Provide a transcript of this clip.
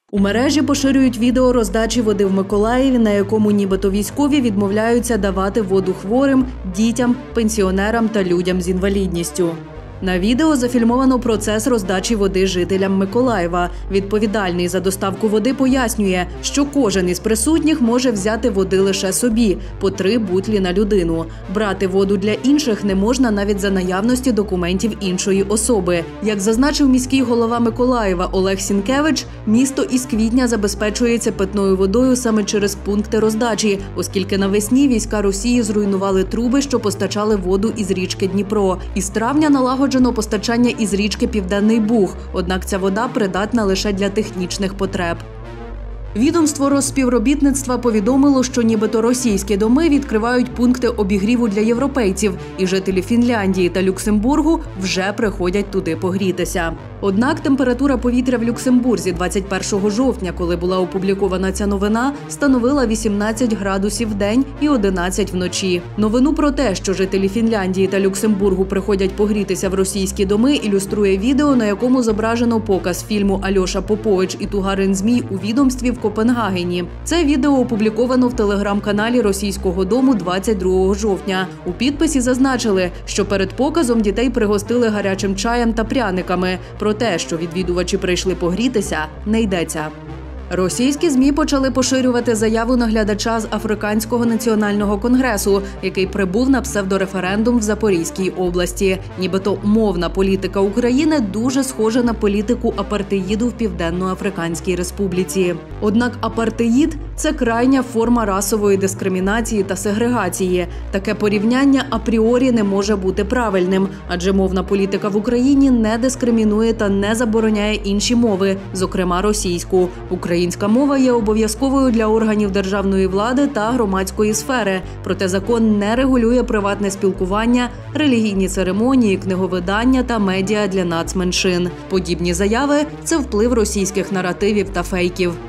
У мережі поширюють відео роздачі води в Миколаєві, на якому нібито військові відмовляються давати воду хворим, дітям, пенсіонерам та людям з інвалідністю. На відео зафільмовано процес роздачі води жителям Миколаєва. Відповідальний за доставку води пояснює, що кожен із присутніх може взяти води лише собі – по 3 бутлі на людину. Брати воду для інших не можна навіть за наявності документів іншої особи. Як зазначив міський голова Миколаєва Олег Сінкевич, місто із квітня забезпечується питною водою саме через пункти роздачі, оскільки навесні війська Росії зруйнували труби, що постачали воду із річки Дніпро. Із травня налагоджено постачання із річки Південний Буг, однак ця вода придатна лише для технічних потреб. Відомство Розспівробітництва повідомило, що нібито російські доми відкривають пункти обігріву для європейців, і жителі Фінляндії та Люксембургу вже приходять туди погрітися. Однак температура повітря в Люксембурзі 21 жовтня, коли була опублікована ця новина, становила 18 градусів вдень і 11 вночі. Новину про те, що жителі Фінляндії та Люксембургу приходять погрітися в російські доми, ілюструє відео, на якому зображено показ фільму «Альоша Попович і Тугарин Змій» у відомстві в Копенгагені. Це відео опубліковано в телеграм-каналі російського дому 22 жовтня. У підписі зазначили, що перед показом дітей пригостили гарячим чаєм та пряниками. Про те, що відвідувачі прийшли погрітися, не йдеться. Російські ЗМІ почали поширювати заяву наглядача з Африканського національного конгресу, який прибув на псевдореферендум в Запорізькій області. Нібито мовна політика України дуже схожа на політику апартеїду в Південно-Африканській Республіці. Однак апартеїд – це крайня форма расової дискримінації та сегрегації. Таке порівняння апріорі не може бути правильним, адже мовна політика в Україні не дискримінує та не забороняє інші мови, зокрема російську. Українська мова є обов'язковою для органів державної влади та громадської сфери, проте закон не регулює приватне спілкування, релігійні церемонії, книговидання та медіа для нацменшин. Подібні заяви – це вплив російських наративів та фейків.